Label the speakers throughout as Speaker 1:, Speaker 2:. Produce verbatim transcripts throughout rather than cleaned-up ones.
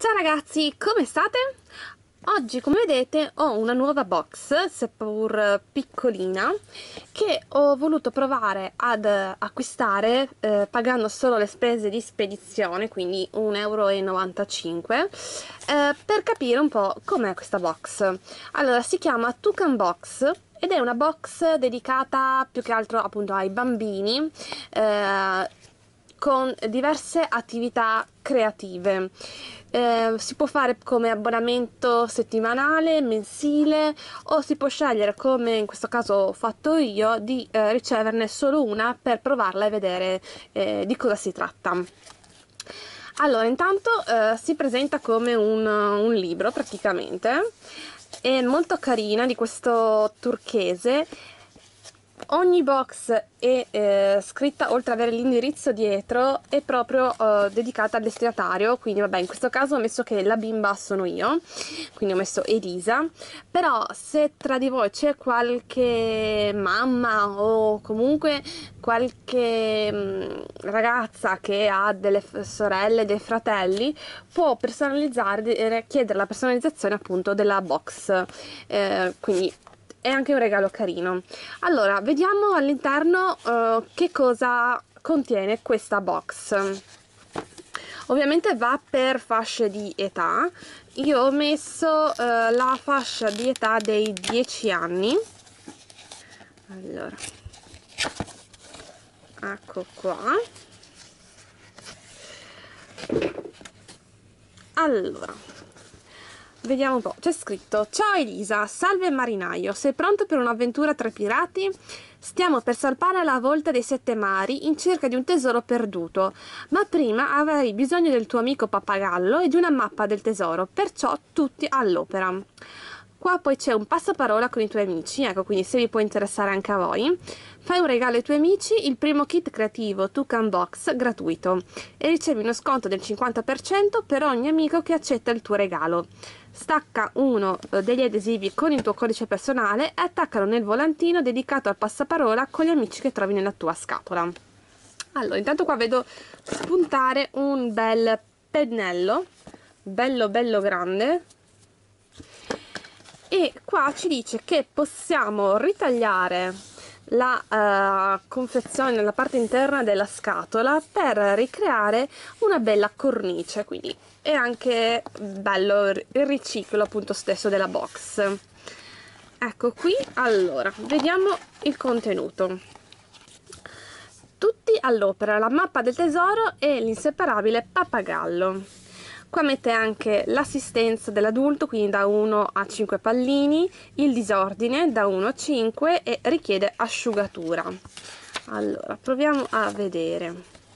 Speaker 1: Ciao ragazzi, come state? Oggi, come vedete, ho una nuova box, seppur piccolina, che ho voluto provare ad acquistare eh, pagando solo le spese di spedizione, quindi un euro e novantacinque, eh, per capire un po' com'è questa box. Allora, si chiama Toucan Box ed è una box dedicata più che altro appunto ai bambini, eh, con diverse attività creative. Eh, si può fare come abbonamento settimanale, mensile, o si può scegliere, come in questo caso ho fatto io, di eh, riceverne solo una per provarla e vedere eh, di cosa si tratta. Allora, intanto eh, si presenta come un, un libro praticamente, è molto carina, di questo turchese. Ogni box è eh, scritta, oltre ad avere l'indirizzo dietro, è proprio eh, dedicata al destinatario, quindi vabbè, in questo caso ho messo che la bimba sono io, quindi ho messo Elisa. Però se tra di voi c'è qualche mamma o comunque qualche mh, ragazza che ha delle sorelle, dei fratelli, può personalizzare, chiedere la personalizzazione appunto della box, eh, quindi è anche un regalo carino. Allora, vediamo all'interno uh, che cosa contiene questa box. Ovviamente va per fasce di età. Io ho messo uh, la fascia di età dei dieci anni. Allora, ecco qua. Allora, vediamo un po', c'è scritto: ciao Elisa, salve marinaio, sei pronto per un'avventura tra pirati? Stiamo per salpare la volta dei sette mari in cerca di un tesoro perduto, ma prima avrei bisogno del tuo amico pappagallo e di una mappa del tesoro, perciò tutti all'opera. Qua poi c'è un passaparola con i tuoi amici, ecco, quindi se vi può interessare anche a voi. Fai un regalo ai tuoi amici, il primo kit creativo Toucan Box gratuito, e ricevi uno sconto del cinquanta per cento per ogni amico che accetta il tuo regalo. Stacca uno degli adesivi con il tuo codice personale e attaccalo nel volantino dedicato al passaparola con gli amici che trovi nella tua scatola. Allora, intanto qua vedo spuntare un bel pennello, bello bello grande, e qua ci dice che possiamo ritagliare la uh, confezione nella parte interna della scatola per ricreare una bella cornice, quindi è anche bello il riciclo appunto stesso della box. Ecco qui. Allora, vediamo il contenuto. Tutti all'opera, la mappa del tesoro e l'inseparabile pappagallo. Qua mette anche l'assistenza dell'adulto, quindi da uno a cinque pallini, il disordine da uno a cinque e richiede asciugatura. Allora, proviamo a vedere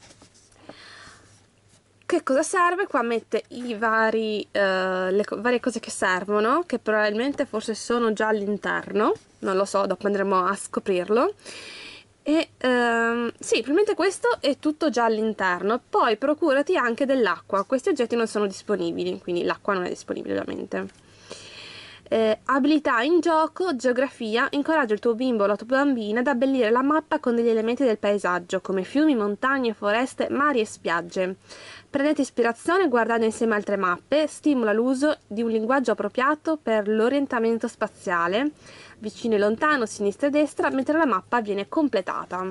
Speaker 1: che cosa serve. Qua mette i vari, uh, le co varie cose che servono, che probabilmente forse sono già all'interno, non lo so, dopo andremo a scoprirlo. E ehm, sì, probabilmente questo è tutto già all'interno. Poi procurati anche dell'acqua. Questi oggetti non sono disponibili, quindi l'acqua non è disponibile ovviamente. Eh, abilità in gioco, geografia. Incoraggia il tuo bimbo o la tua bambina ad abbellire la mappa con degli elementi del paesaggio come fiumi, montagne, foreste, mari e spiagge. Prendete ispirazione guardando insieme altre mappe. Stimola l'uso di un linguaggio appropriato per l'orientamento spaziale, vicino e lontano, sinistra e destra, mentre la mappa viene completata.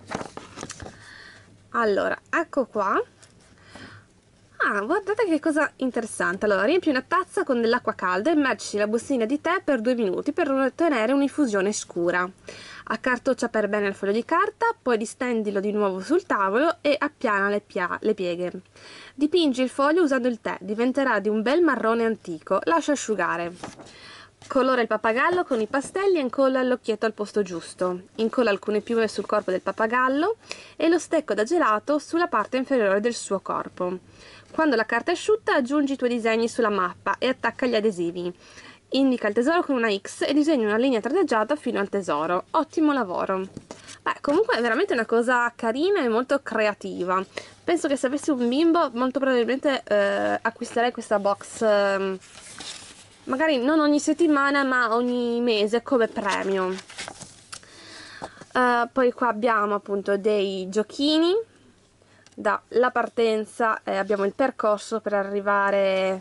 Speaker 1: Allora, ecco qua. Ah, guardate che cosa interessante. Allora, riempi una tazza con dell'acqua calda e immergi la bustina di tè per due minuti per ottenere un'infusione scura. Accartoccia per bene il foglio di carta, poi distendilo di nuovo sul tavolo e appiana le, pia le pieghe. Dipingi il foglio usando il tè, diventerà di un bel marrone antico. Lascia asciugare. Colora il pappagallo con i pastelli e incolla l'occhietto al posto giusto. Incolla alcune piume sul corpo del pappagallo e lo stecco da gelato sulla parte inferiore del suo corpo. Quando la carta è asciutta, aggiungi i tuoi disegni sulla mappa e attacca gli adesivi. Indica il tesoro con una X e disegna una linea tradeggiata fino al tesoro. Ottimo lavoro! Beh, comunque è veramente una cosa carina e molto creativa. Penso che se avessi un bimbo molto probabilmente eh, acquisterei questa box, eh, magari non ogni settimana ma ogni mese come premio. Uh, poi qua abbiamo appunto dei giochini, dalla partenza eh, abbiamo il percorso per arrivare,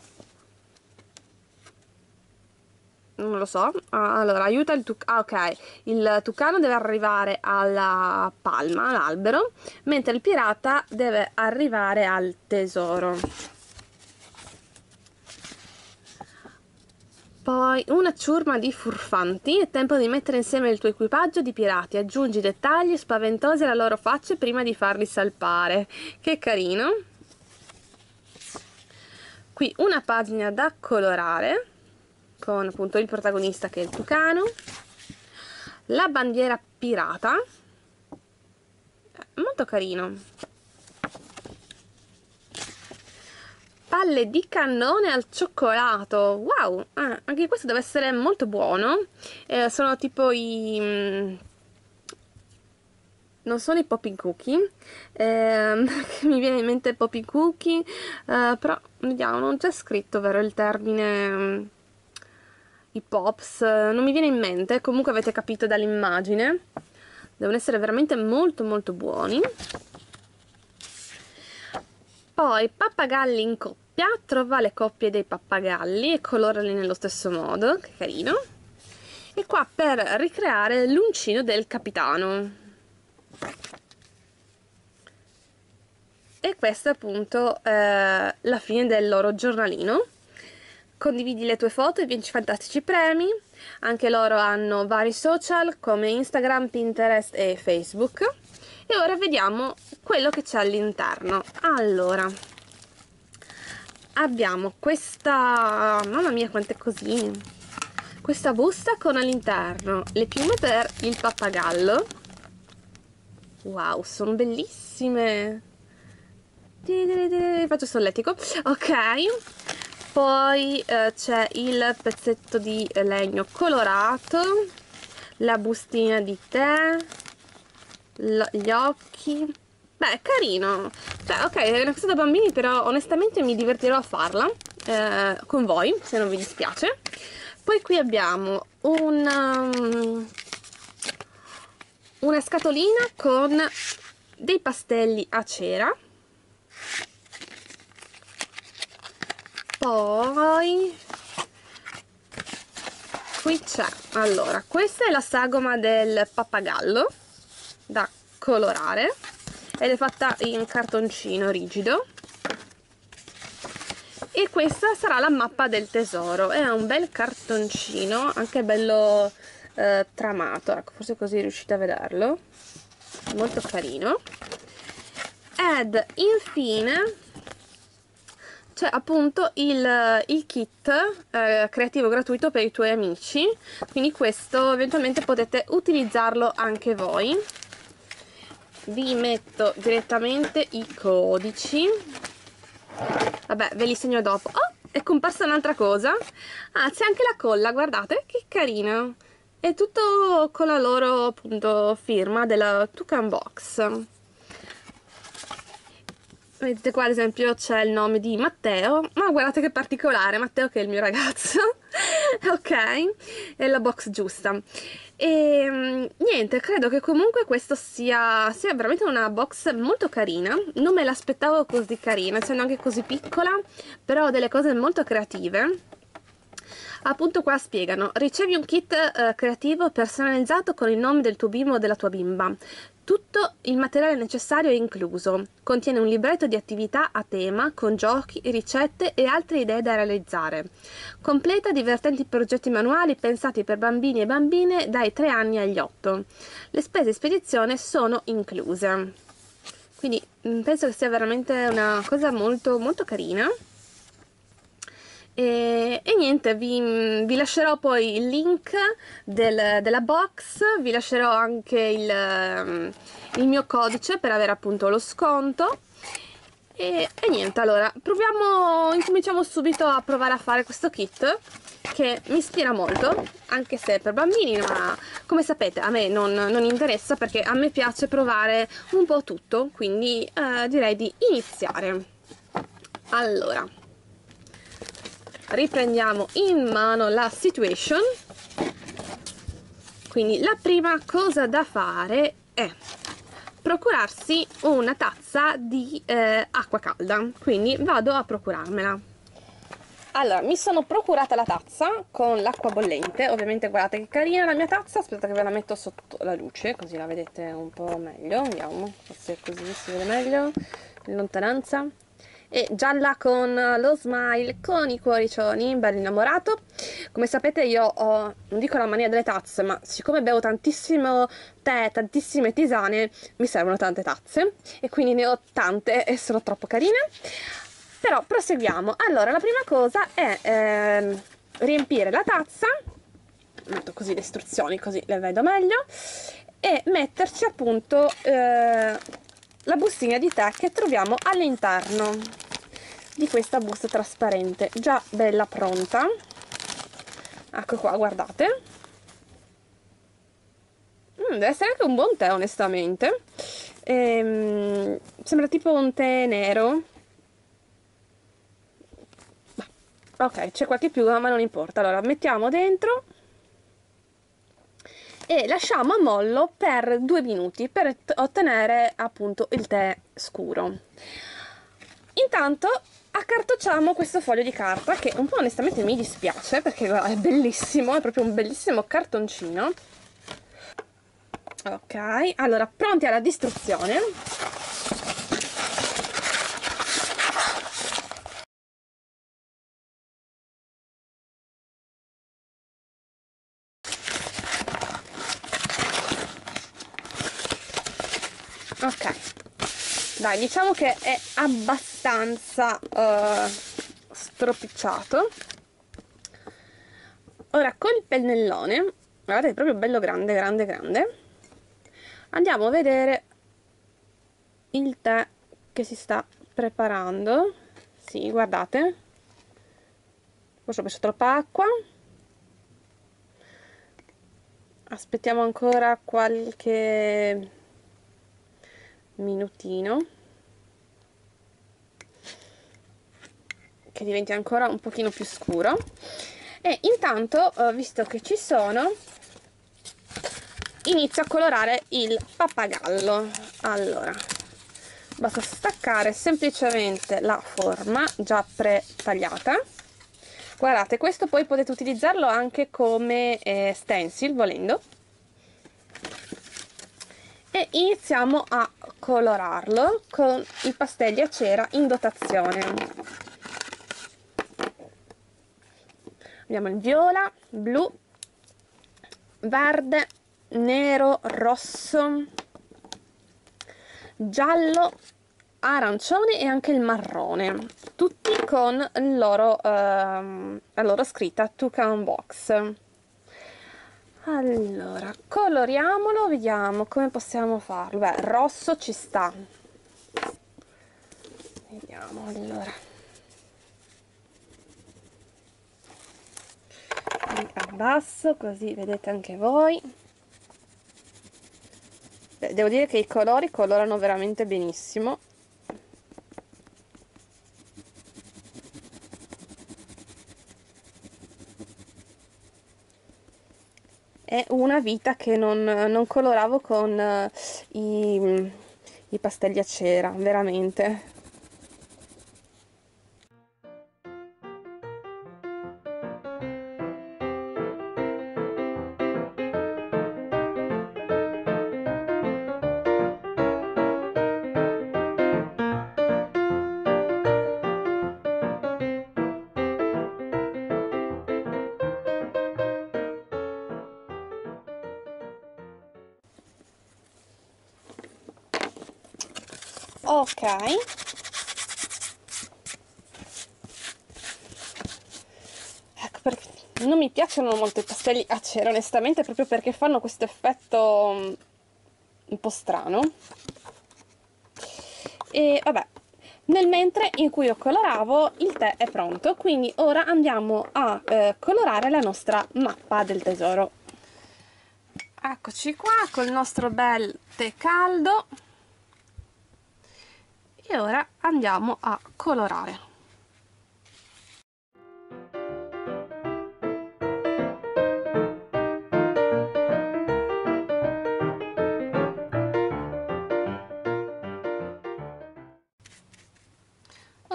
Speaker 1: non lo so, ah, allora aiuta il tucano, ah, ok, il tucano deve arrivare alla palma, all'albero, mentre il pirata deve arrivare al tesoro. Poi una ciurma di furfanti, è tempo di mettere insieme il tuo equipaggio di pirati, aggiungi dettagli spaventosi alla loro facce prima di farli salpare. Che carino! Qui una pagina da colorare, con appunto il protagonista che è il tucano, la bandiera pirata, molto carino. Palle di cannone al cioccolato, wow, ah, anche questo deve essere molto buono. Eh, sono tipo i mm, non sono i popping cookie, eh, mi viene in mente popping cookie, eh, però vediamo, non c'è scritto vero il termine, mm, i pops, non mi viene in mente. Comunque avete capito dall'immagine, devono essere veramente molto molto buoni. Poi pappagalli in coppia, trova le coppie dei pappagalli e colorali nello stesso modo, che carino. E qua per ricreare l'uncino del capitano. E questa è appunto eh, la fine del loro giornalino. Condividi le tue foto e vinci fantastici premi. Anche loro hanno vari social come Instagram, Pinterest e Facebook. E ora vediamo quello che c'è all'interno. Allora, abbiamo questa, mamma mia quante cosine, questa busta con all'interno le piume per il pappagallo. Wow, sono bellissime. Faccio solletico. Ok, poi eh, c'è il pezzetto di legno colorato, la bustina di tè, gli occhi. Beh, è carino, cioè ok, è una cosa da bambini, però onestamente mi divertirò a farla eh, con voi, se non vi dispiace. Poi qui abbiamo un, um, una scatolina con dei pastelli a cera. Poi qui c'è, allora, questa è la sagoma del pappagallo da colorare ed è fatta in cartoncino rigido, e questa sarà la mappa del tesoro. È un bel cartoncino, anche bello eh, tramato, ecco, forse così riuscite a vederlo, molto carino. Ed infine c'è appunto il, il kit eh, creativo gratuito per i tuoi amici, quindi questo eventualmente potete utilizzarlo anche voi. Vi metto direttamente i codici, vabbè ve li segno dopo. Oh, è comparsa un'altra cosa, ah, c'è anche la colla, guardate che carina, è tutto con la loro appunto firma della Tucan Box. Vedete qua ad esempio c'è il nome di Matteo, ma guardate che particolare, Matteo che è il mio ragazzo. Ok, è la box giusta. E niente, credo che comunque questo sia, sia veramente una box molto carina, non me l'aspettavo così carina, essendo anche così piccola, però ha delle cose molto creative. Appunto qua spiegano: ricevi un kit eh, creativo personalizzato con il nome del tuo bimbo o della tua bimba. Tutto il materiale necessario è incluso. Contiene un libretto di attività a tema con giochi, ricette e altre idee da realizzare. Completa divertenti progetti manuali pensati per bambini e bambine dai tre anni agli otto. Le spese di spedizione sono incluse. Quindi penso che sia veramente una cosa molto molto carina. E, e niente, vi, vi lascerò poi il link del, della box, vi lascerò anche il, il mio codice per avere appunto lo sconto. E, e niente, allora proviamo, incominciamo subito a provare a fare questo kit che mi ispira molto, anche se è per bambini, ma come sapete a me non, non interessa, perché a me piace provare un po' tutto, quindi eh, direi di iniziare. Allora, riprendiamo in mano la situation. Quindi la prima cosa da fare è procurarsi una tazza di eh, acqua calda, quindi vado a procurarmela. Allora, mi sono procurata la tazza con l'acqua bollente. Ovviamente guardate che carina la mia tazza. Aspetta che ve la metto sotto la luce, così la vedete un po' meglio. Vediamo, forse così si vede meglio in lontananza. È gialla con lo smile, con i cuoricioni, bello innamorato. Come sapete io ho, non dico la mania delle tazze, ma siccome bevo tantissimo tè, tantissime tisane, mi servono tante tazze e quindi ne ho tante e sono troppo carine. Però proseguiamo. Allora, la prima cosa è ehm, riempire la tazza, metto così le istruzioni così le vedo meglio, e metterci appunto eh, la bustina di tè che troviamo all'interno di questa busta trasparente, già bella pronta. Ecco qua, guardate. Mm, deve essere anche un buon tè, onestamente. Ehm, sembra tipo un tè nero. Ok, c'è qualche piuga, ma non importa. Allora, mettiamo dentro e lasciamo a mollo per due minuti per ottenere appunto il tè scuro. Intanto accartocciamo questo foglio di carta che un po' onestamente mi dispiace perché guarda, è bellissimo, è proprio un bellissimo cartoncino. Ok, allora pronti alla distruzione. Ok, dai, diciamo che è abbastanza uh, stropicciato. Ora col pennellone, guardate, è proprio bello grande, grande, grande, andiamo a vedere il tè che si sta preparando. Sì, guardate, forse ho messo troppa acqua. Aspettiamo ancora qualche minutino che diventi ancora un pochino più scuro e intanto, eh, visto che ci sono, inizio a colorare il pappagallo. Allora, basta staccare semplicemente la forma già pre-tagliata. Guardate, questo poi potete utilizzarlo anche come eh, stencil volendo. E iniziamo a colorarlo con i pastelli a cera in dotazione. Abbiamo il viola, blu, verde, nero, rosso, giallo, arancione e anche il marrone, tutti con il loro, ehm, la loro scritta Toucan Box. Allora, coloriamolo, vediamo come possiamo farlo. Beh, rosso ci sta. Vediamo, allora. Abbasso, così vedete anche voi. Beh, devo dire che i colori colorano veramente benissimo. È una vita che non, non coloravo con uh, i, i pastelli a cera, veramente. Ok, ecco perché non mi piacciono molto i pastelli a cera onestamente, proprio perché fanno questo effetto mm, un po' strano. E vabbè, nel mentre in cui io coloravo il tè è pronto, quindi ora andiamo a eh, colorare la nostra mappa del tesoro. Eccoci qua col nostro bel tè caldo. E ora andiamo a colorare.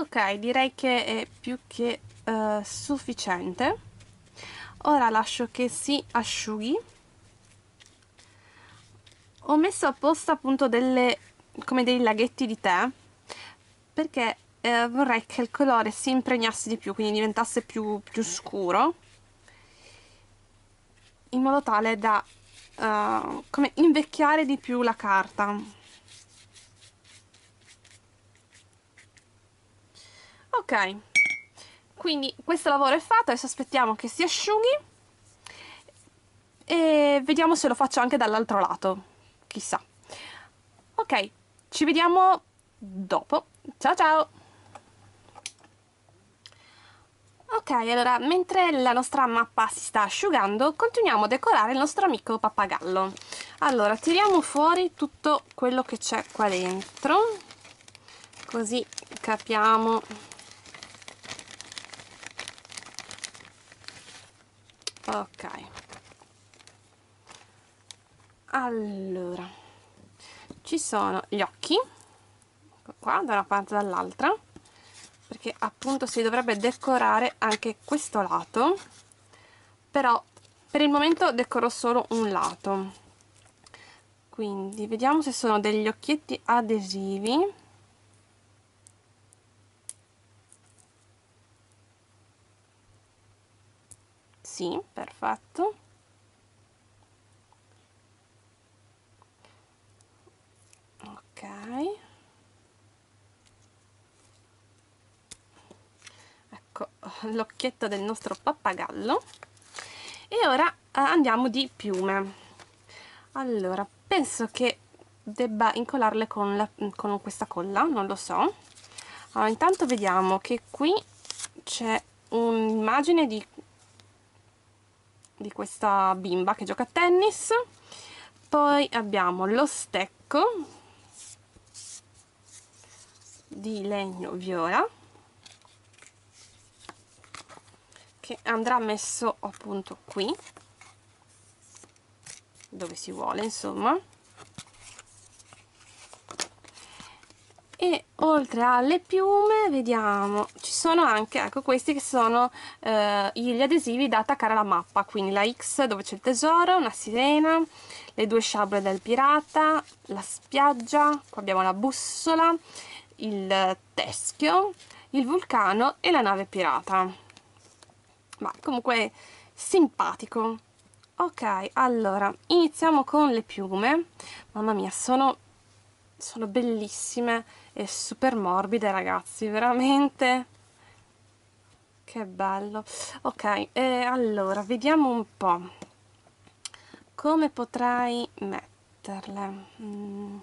Speaker 1: Ok, direi che è più che uh, sufficiente. Ora lascio che si asciughi. Ho messo apposta appunto delle, come dei laghetti di tè, perché eh, vorrei che il colore si impregnasse di più, quindi diventasse più, più scuro, in modo tale da uh, come invecchiare di più la carta. Ok, quindi questo lavoro è fatto, adesso aspettiamo che si asciughi e vediamo se lo faccio anche dall'altro lato, chissà. Ok, ci vediamo dopo. Ciao ciao! Ok, allora, mentre la nostra mappa si sta asciugando, continuiamo a decorare il nostro amico pappagallo. Allora, tiriamo fuori tutto quello che c'è qua dentro, così capiamo. Ok. Allora, ci sono gli occhi, qua, da una parte e dall'altra, perché appunto si dovrebbe decorare anche questo lato, però per il momento decoro solo un lato. Quindi vediamo se sono degli occhietti adesivi. Sì, perfetto. Ok. Ecco l'occhietto del nostro pappagallo. E ora eh, andiamo di piume. Allora, penso che debba incollarle con, la, con questa colla, non lo so. Allora, intanto vediamo che qui c'è un'immagine di, di questa bimba che gioca a tennis. Poi abbiamo lo stecco di legno viola, che andrà messo appunto qui, dove si vuole, insomma. E oltre alle piume vediamo ci sono anche, ecco, questi che sono eh, gli adesivi da attaccare alla mappa, quindi la X dove c'è il tesoro, una sirena, le due sciabole del pirata, la spiaggia, qua abbiamo la bussola, il teschio, il vulcano e la nave pirata. Ma comunque simpatico. Ok, allora iniziamo con le piume. Mamma mia, sono sono bellissime e super morbide, ragazzi, veramente che bello. Ok, e allora vediamo un po' come potrei metterle. Mm,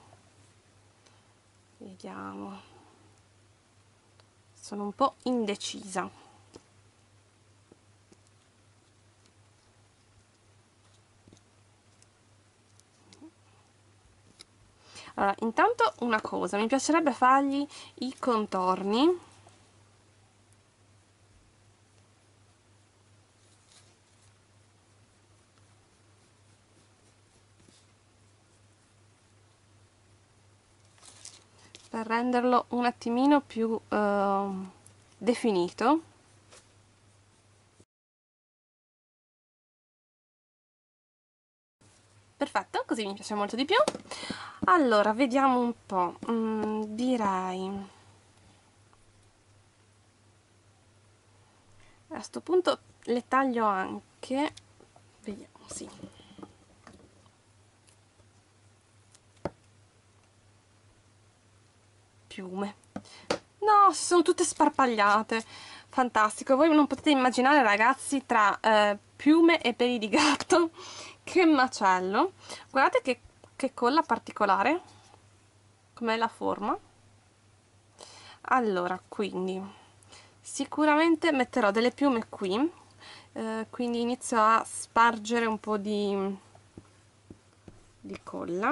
Speaker 1: vediamo, sono un po' indecisa. Allora, intanto una cosa, mi piacerebbe fargli i contorni. Per renderlo un attimino più uh, definito. Perfetto, così mi piace molto di più. Allora, vediamo un po'. Mm, direi a questo punto le taglio anche. Vediamo, sì. Piume. No, sono tutte sparpagliate. Fantastico. Voi non potete immaginare, ragazzi, tra eh, piume e peli di gatto, che macello. Guardate che, che colla particolare. Com'è la forma. Allora, quindi sicuramente metterò delle piume qui, eh, quindi inizio a spargere un po' di, di colla.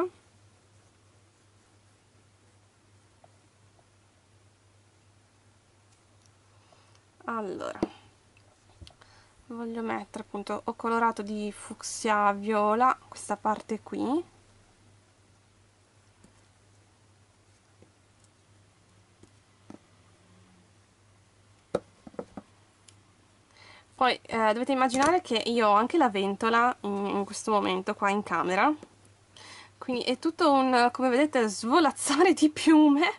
Speaker 1: Allora, voglio mettere appunto, ho colorato di fucsia viola questa parte qui. Poi eh, dovete immaginare che io ho anche la ventola in, in questo momento qua in camera, quindi è tutto un, come vedete, svolazzare di piume.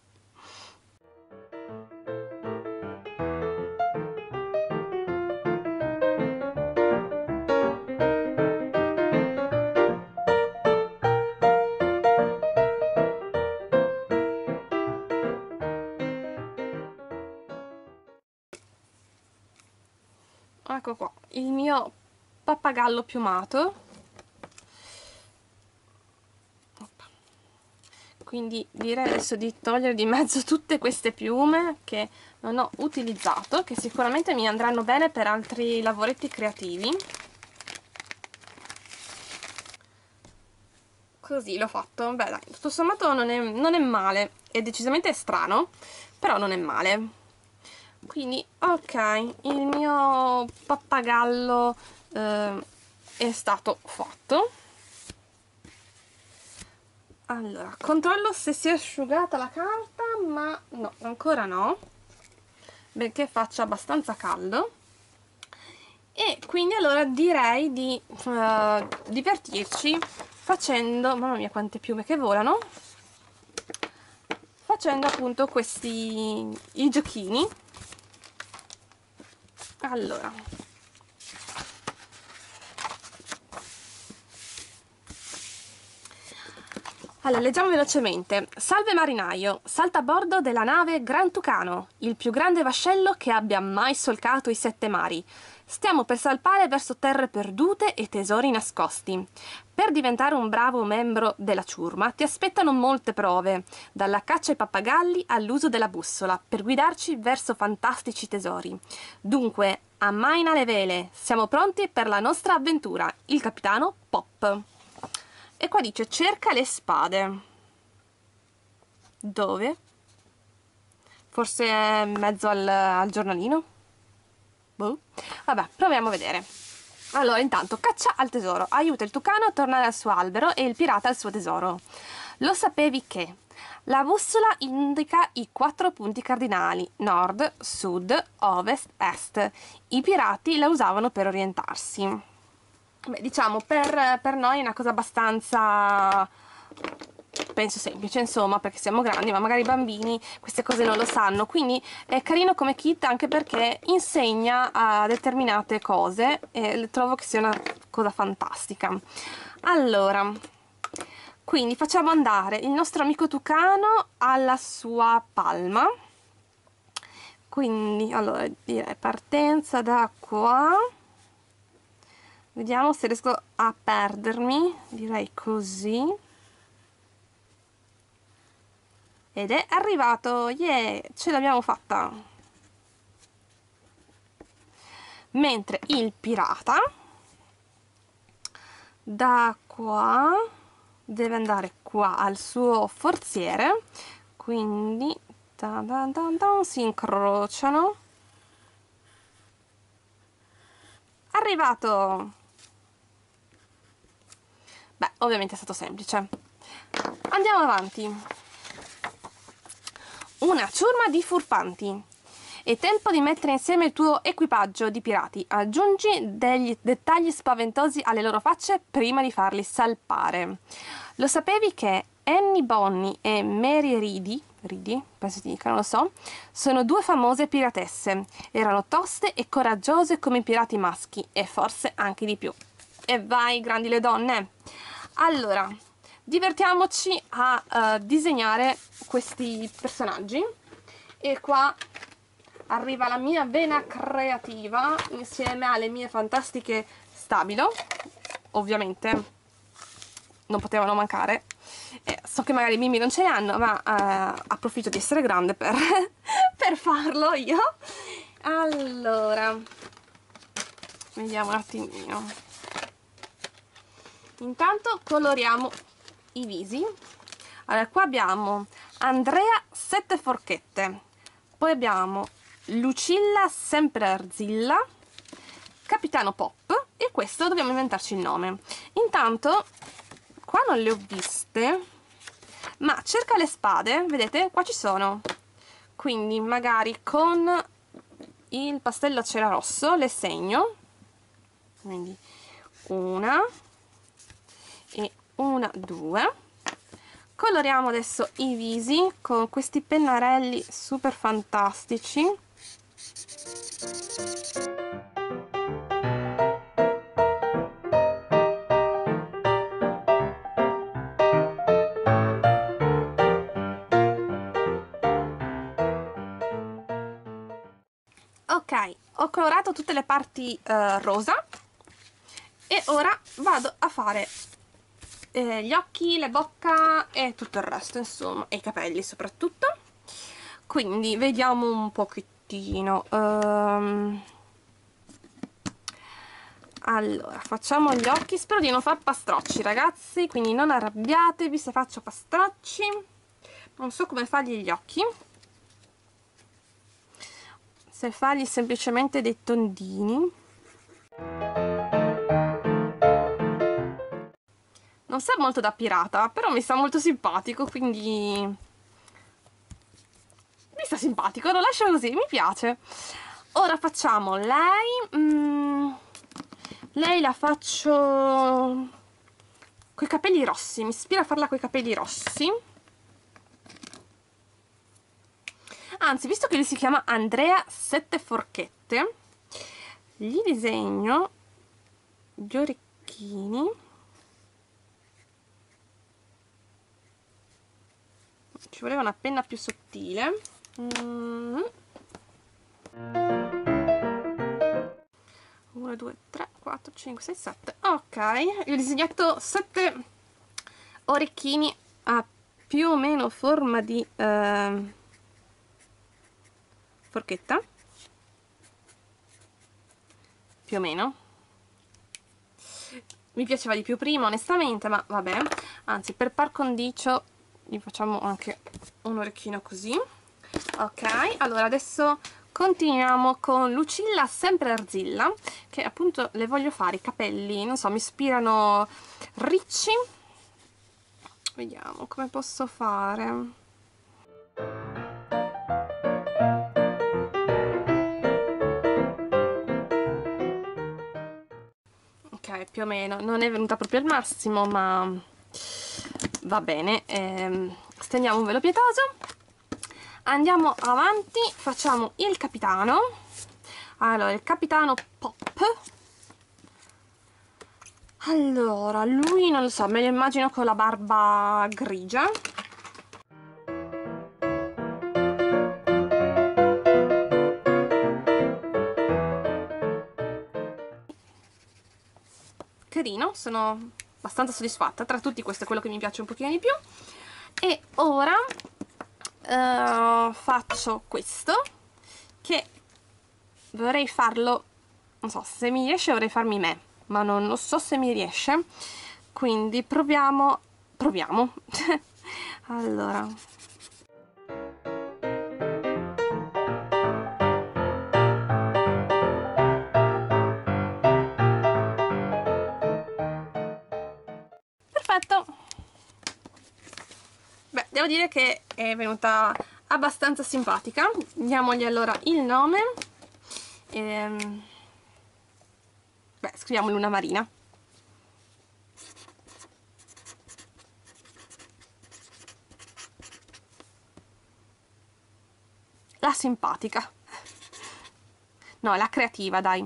Speaker 1: Ecco qua, il mio pappagallo piumato. Quindi direi adesso di togliere di mezzo tutte queste piume che non ho utilizzato, che sicuramente mi andranno bene per altri lavoretti creativi. Così l'ho fatto. Beh dai, tutto sommato non è, non è male, è decisamente strano, però non è male. Quindi ok, il mio pappagallo eh, è stato fatto. Allora, controllo se si è asciugata la carta, ma no, ancora no, benché faccia abbastanza caldo. E quindi allora direi di uh, divertirci facendo, mamma mia quante piume che volano, facendo appunto questi i giochini. Allora, allora leggiamo velocemente. Salve marinaio, salta a bordo della nave Gran Tucano, il più grande vascello che abbia mai solcato i sette mari. Stiamo per salpare verso terre perdute e tesori nascosti. Per diventare un bravo membro della ciurma ti aspettano molte prove, dalla caccia ai pappagalli all'uso della bussola, per guidarci verso fantastici tesori. Dunque, ammaina le vele, siamo pronti per la nostra avventura. Il capitano Pop. E qua dice cerca le spade. Dove? Forse in mezzo al, al giornalino? Boh. Vabbè, proviamo a vedere. Allora, intanto, caccia al tesoro. Aiuta il tucano a tornare al suo albero e il pirata al suo tesoro. Lo sapevi che la bussola indica i quattro punti cardinali: nord, sud, ovest, est. I pirati la usavano per orientarsi. Beh, diciamo, per, per noi è una cosa abbastanza, penso semplice, insomma, perché siamo grandi, ma magari i bambini queste cose non lo sanno, quindi è carino come kit anche perché insegna a determinate cose e trovo che sia una cosa fantastica. Allora, quindi facciamo andare il nostro amico tucano alla sua palma. Quindi, allora, direi partenza da qua. Vediamo se riesco a perdermi, direi così. Ed è arrivato, yeah, ce l'abbiamo fatta. Mentre il pirata, da qua, deve andare qua al suo forziere, quindi tan tan tan tan, si incrociano. Arrivato! Beh, ovviamente è stato semplice. Andiamo avanti. Una ciurma di furfanti. È tempo di mettere insieme il tuo equipaggio di pirati. Aggiungi degli dettagli spaventosi alle loro facce prima di farli salpare. Lo sapevi che Annie Bonny e Mary Reedy, Reedy, penso si dica, non lo so, sono due famose piratesse. Erano toste e coraggiose come i pirati maschi, e forse anche di più. E vai, grandi le donne! Allora, divertiamoci a uh, disegnare questi personaggi. E qua arriva la mia vena creativa insieme alle mie fantastiche stabilo. Ovviamente non potevano mancare. Eh, so che magari i bimbi non ce ne hanno, ma uh, approfitto di essere grande per, per farlo io. Allora, vediamo un attimino. Intanto coloriamo i visi. Allora, qua abbiamo Andrea sette forchette, poi abbiamo Lucilla sempre Arzilla, Capitano Pop, e questo dobbiamo inventarci il nome. Intanto qua non le ho viste, ma cerca le spade, vedete? Qua ci sono. Quindi magari con il pastello a cera rosso, le segno, quindi una e una, due. Coloriamo adesso i visi con questi pennarelli super fantastici. Ok, ho colorato tutte le parti eh, rosa e ora vado a fare eh, gli occhi, la bocca e tutto il resto, insomma, e i capelli soprattutto. Quindi vediamo un pochettino. Um, allora, facciamo gli occhi. Spero di non far pastrocci, ragazzi, quindi non arrabbiatevi se faccio pastrocci. Non so come fargli gli occhi. Se fargli semplicemente dei tondini. Non sa molto da pirata, però mi sta molto simpatico, quindi mi sta simpatico, lo lascio così, mi piace. Ora facciamo lei. Mm, lei la faccio coi capelli rossi, mi ispira a farla coi capelli rossi. Anzi, visto che lui si chiama Andrea Sette Forchette, gli disegno gli orecchini. Ci voleva una penna più sottile. Mm. uno, due, tre, quattro, cinque, sei, sette. Ok, io ho disegnato sette orecchini a più o meno forma di eh, forchetta, più o meno. Mi piaceva di più prima, onestamente, ma vabbè. Anzi, per par condicio gli facciamo anche un orecchino così. Ok, allora adesso continuiamo con Lucilla Sempre Arzilla, che appunto le voglio fare i capelli, non so, mi ispirano ricci. Vediamo come posso fare. Ok, più o meno, non è venuta proprio al massimo, ma va bene. Ehm, stendiamo un velo pietoso, andiamo avanti, facciamo il capitano. Allora, il capitano Pop. Allora, lui non lo so, me lo immagino con la barba grigia. Carino, sono abbastanza soddisfatta. Tra tutti questo è quello che mi piace un pochino di più. E ora uh, faccio questo, che vorrei farlo, non so, se mi riesce vorrei farmi me, ma non lo so se mi riesce, quindi proviamo, proviamo. Allora, perfetto. Beh, devo dire che è venuta abbastanza simpatica. Diamogli allora il nome. Ehm... Beh, scriviamo Luna Marina. La simpatica. No, la creativa, dai.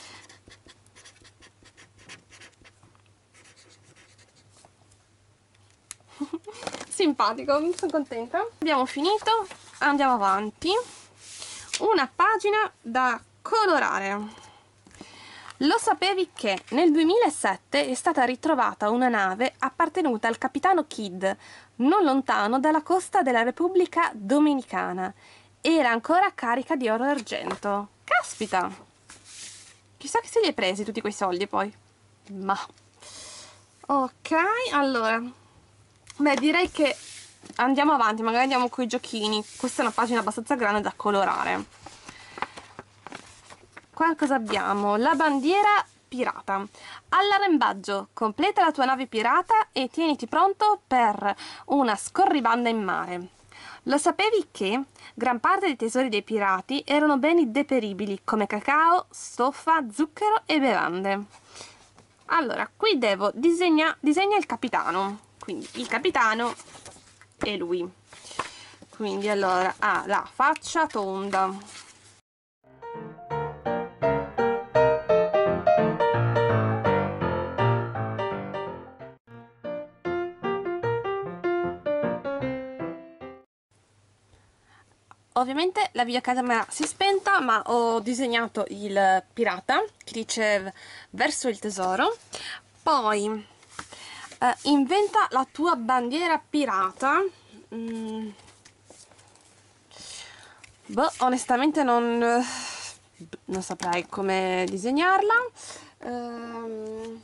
Speaker 1: Simpatico, sono contenta. Abbiamo finito, andiamo avanti. Una pagina da colorare. Lo sapevi che nel duemilasette è stata ritrovata una nave appartenuta al capitano Kidd, non lontano dalla costa della Repubblica Dominicana. Era ancora carica di oro e argento. Caspita! Chissà che se li hai presi tutti quei soldi poi. Ma... ok, allora... beh, direi che andiamo avanti, magari andiamo con i giochini. Questa è una pagina abbastanza grande da colorare. Qua cosa abbiamo? La bandiera pirata. All'arrembaggio, completa la tua nave pirata e tieniti pronto per una scorribanda in mare. Lo sapevi che gran parte dei tesori dei pirati erano beni deperibili come cacao, stoffa, zucchero e bevande? Allora, qui devo disegnare disegna il capitano, quindi il capitano è lui. Quindi allora ha la faccia tonda. Ovviamente la videocamera si è spenta, ma ho disegnato il pirata che dice verso il tesoro. Poi eh, inventa la tua bandiera pirata. Mm. Boh, onestamente non, non saprei come disegnarla. Ehm,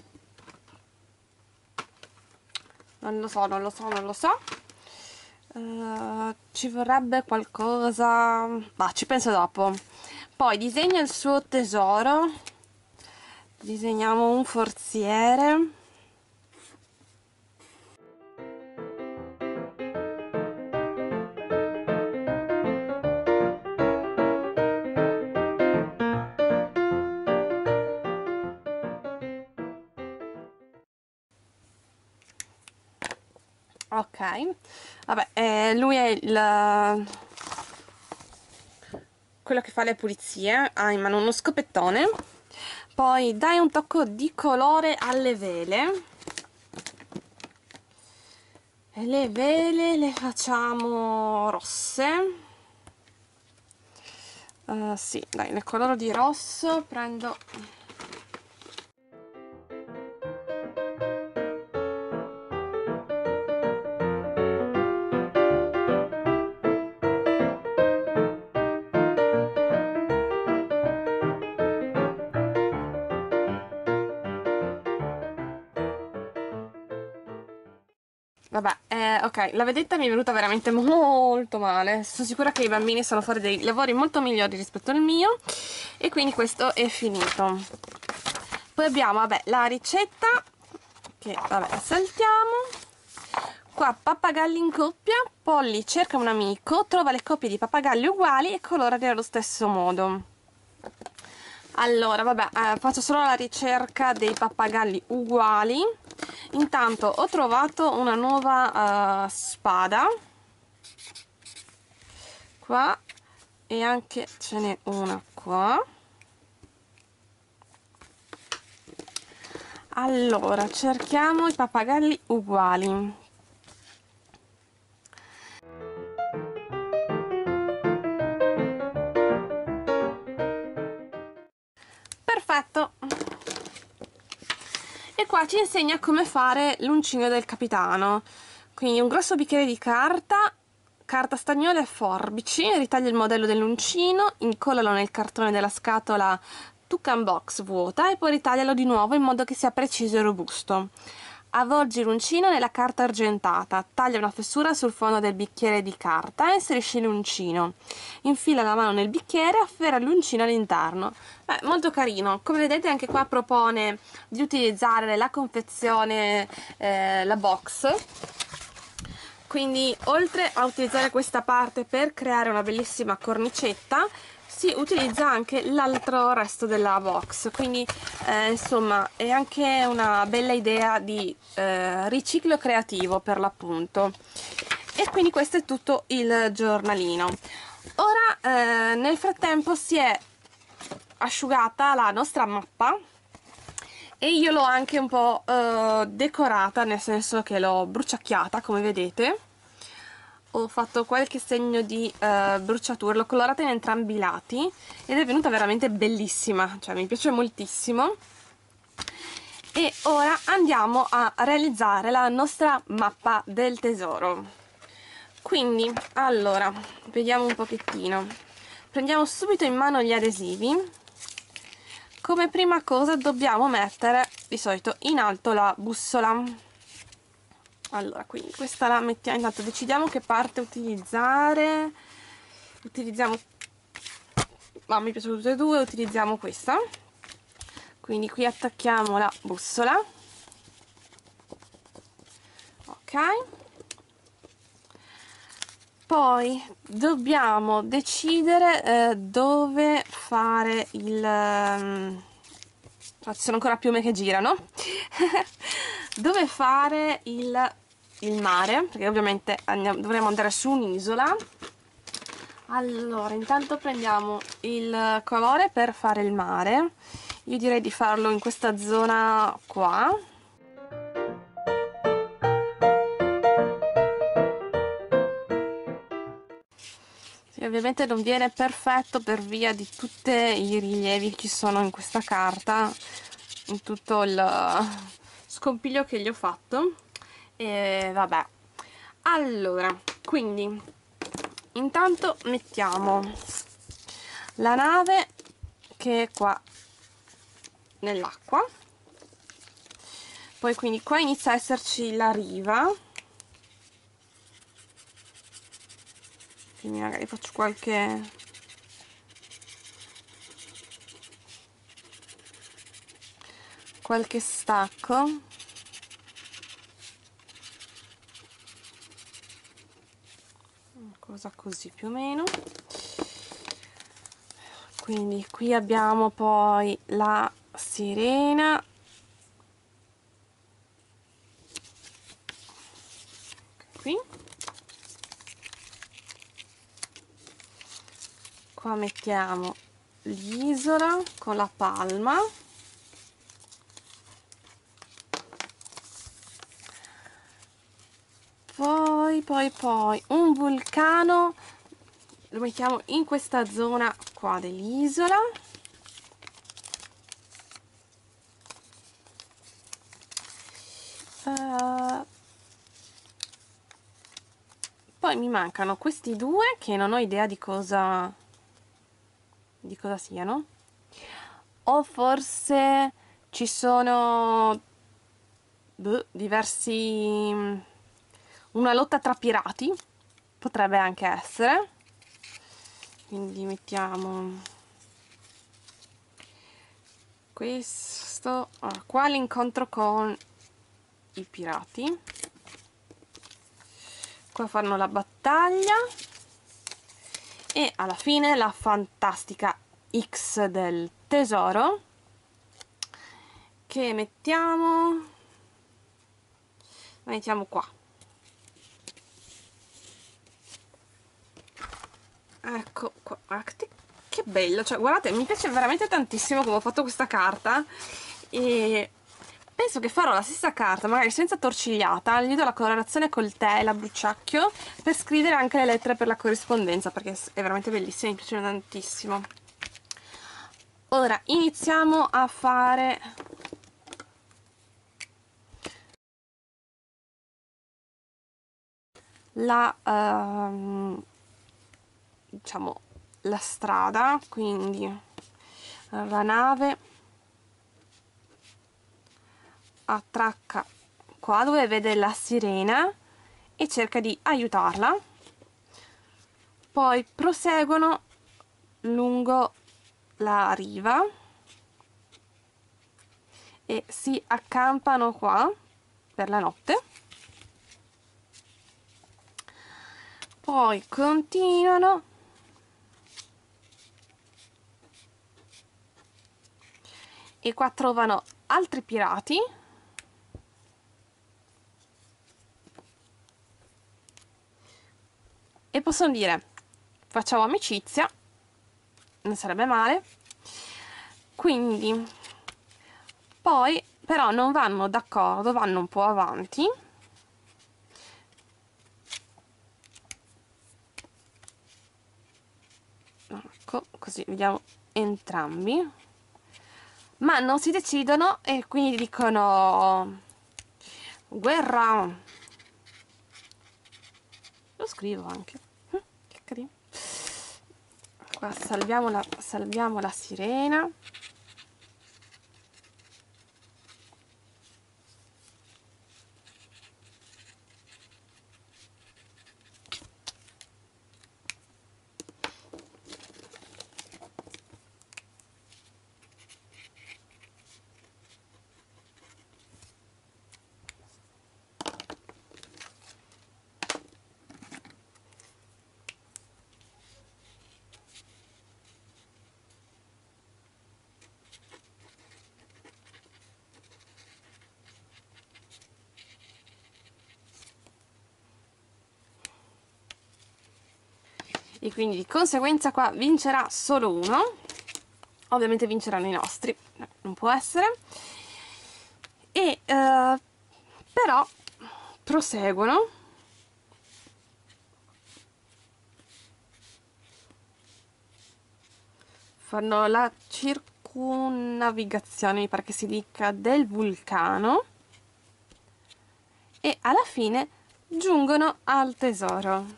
Speaker 1: non lo so, non lo so, non lo so. Uh, ci vorrebbe qualcosa, ma ci penso dopo. Poi disegna il suo tesoro, disegniamo un forziere. Ok, vabbè, eh, lui è il quello che fa le pulizie, ha in mano uno scopettone. Poi dai un tocco di colore alle vele, e le vele le facciamo rosse. Uh, sì, dai, le coloro di rosso, prendo vabbè, eh, ok, la vedetta mi è venuta veramente molto male. Sono sicura che i bambini sanno fare dei lavori molto migliori rispetto al mio, e quindi questo è finito. Poi abbiamo, vabbè, la ricetta, che, vabbè, saltiamo. Qua pappagalli in coppia, Polly cerca un amico, trova le coppie di pappagalli uguali e colorali allo stesso modo. Allora, vabbè, eh, faccio solo la ricerca dei pappagalli uguali. Intanto ho trovato una nuova uh, spada qua, e anche ce n'è una qua. Allora, cerchiamo i pappagalli uguali. Perfetto. E qua ci insegna come fare l'uncino del capitano. Quindi un grosso bicchiere di carta, carta stagnola e forbici, ritaglia il modello dell'uncino, incollalo nel cartone della scatola Tucan Box vuota e poi ritaglialo di nuovo in modo che sia preciso e robusto. Avvolgi l'uncino nella carta argentata, taglia una fessura sul fondo del bicchiere di carta e inserisci l'uncino. Infila la mano nel bicchiere e afferra l'uncino all'interno. Beh, molto carino. Come vedete anche qua propone di utilizzare la confezione, eh, la box. Quindi oltre a utilizzare questa parte per creare una bellissima cornicetta, si utilizza anche l'altro resto della box, quindi eh, insomma è anche una bella idea di eh, riciclo creativo per l'appunto. E quindi questo è tutto il giornalino. Ora eh, nel frattempo si è asciugata la nostra mappa e io l'ho anche un po' eh, decorata, nel senso che l'ho bruciacchiata, come vedete. Ho fatto qualche segno di uh, bruciatura, l'ho colorata in entrambi i lati ed è venuta veramente bellissima, cioè mi piace moltissimo. E ora andiamo a realizzare la nostra mappa del tesoro. Quindi, allora, vediamo un pochettino. Prendiamo subito in mano gli adesivi. Come prima cosa dobbiamo mettere, di solito, in alto la bussola. Allora, quindi questa la mettiamo, intanto decidiamo che parte utilizzare. Utilizziamo, ma mi piacciono tutte e due, utilizziamo questa. Quindi qui attacchiamo la bussola. Ok. Poi dobbiamo decidere eh, dove fare il... Um, ci sono ancora piume che girano. Dove fare il, il mare, perché ovviamente andiamo, dovremo andare su un'isola. Allora, intanto prendiamo il colore per fare il mare. Io direi di farlo in questa zona qua. Sì, ovviamente non viene perfetto per via di tutti i rilievi che ci sono in questa carta, in tutto il scompiglio che gli ho fatto. E vabbè. Allora, quindi intanto mettiamo la nave che è qua nell'acqua, poi quindi qua inizia a esserci la riva, quindi magari faccio qualche qualche stacco, cosa così più o meno. Quindi qui abbiamo poi la sirena, qui qua mettiamo l'isola con la palma, poi poi poi un vulcano lo mettiamo in questa zona qua dell'isola. Uh, poi mi mancano questi due che non ho idea di cosa di cosa siano, o forse ci sono boh, diversi, una lotta tra pirati, potrebbe anche essere, quindi mettiamo questo. Allora, qua l'incontro con i pirati, qua fanno la battaglia e alla fine la fantastica X del tesoro che mettiamo la mettiamo qua. Ecco qua, che bello, cioè guardate, mi piace veramente tantissimo come ho fatto questa carta e penso che farò la stessa carta, magari senza torcigliata, gli do la colorazione col tè e la bruciacchio per scrivere anche le lettere per la corrispondenza, perché è veramente bellissima, mi piace tantissimo. Ora iniziamo a fare la uh, diciamo la strada, quindi la nave attracca qua dove vede la sirena e cerca di aiutarla, poi proseguono lungo la riva e si accampano qua per la notte, poi continuano e qua trovano altri pirati e possono dire facciamo amicizia, non sarebbe male. Quindi poi però non vanno d'accordo, vanno un po' avanti, ecco, così vediamo entrambi, ma non si decidono e quindi dicono guerra. Lo scrivo anche, che carino. Qua salviamo la, salviamo la sirena. e quindi di conseguenza qua vincerà solo uno. Ovviamente vinceranno i nostri, non può essere. E eh, però proseguono. Fanno la circunnavigazione, mi pare che si dica, del vulcano, e alla fine giungono al tesoro.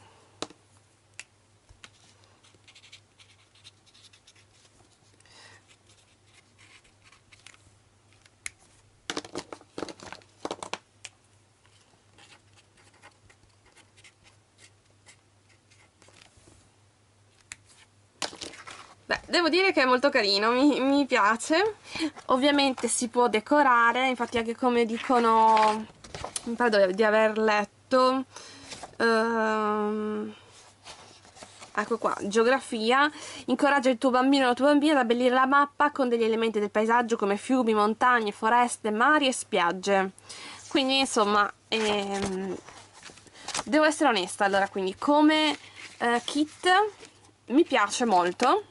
Speaker 1: Beh, devo dire che è molto carino, mi, mi piace. Ovviamente si può decorare, infatti anche come dicono, mi pare di aver letto, ehm, ecco qua, geografia, incoraggia il tuo bambino o la tua bambina ad abbellire la mappa con degli elementi del paesaggio come fiumi, montagne, foreste, mari e spiagge. Quindi insomma, ehm, devo essere onesta, allora, quindi come eh, kit mi piace molto.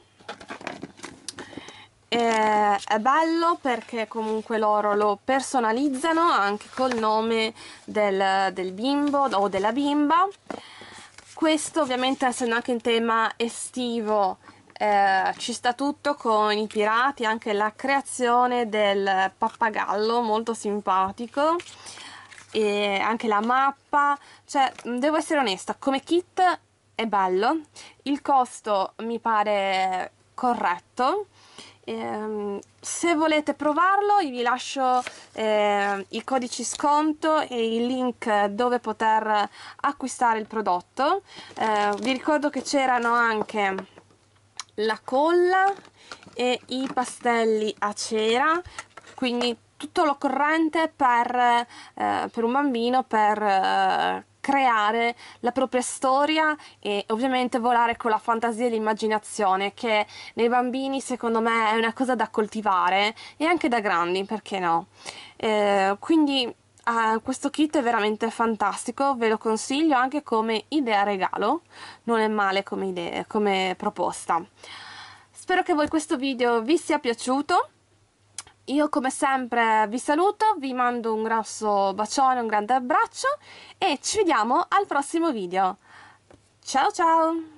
Speaker 1: Eh, è bello perché comunque loro lo personalizzano anche col nome del, del bimbo o della bimba. Questo ovviamente, essendo anche in tema estivo, eh, ci sta tutto con i pirati, anche la creazione del pappagallo molto simpatico, e anche la mappa. Cioè, devo essere onesta, come kit è bello, il costo mi pare corretto. Ehm, se volete provarlo, io vi lascio eh, i codici sconto e il link dove poter acquistare il prodotto. Eh, vi ricordo che c'erano anche la colla e i pastelli a cera, quindi tutto l'occorrente per, eh, per un bambino, per eh, creare la propria storia e ovviamente volare con la fantasia e l'immaginazione, che nei bambini secondo me è una cosa da coltivare, e anche da grandi, perché no? Eh, quindi Uh, questo kit è veramente fantastico, ve lo consiglio anche come idea regalo, non è male come, idea, come proposta. Spero che a voi questo video vi sia piaciuto. Io come sempre vi saluto, vi mando un grosso bacione, un grande abbraccio e ci vediamo al prossimo video. Ciao ciao!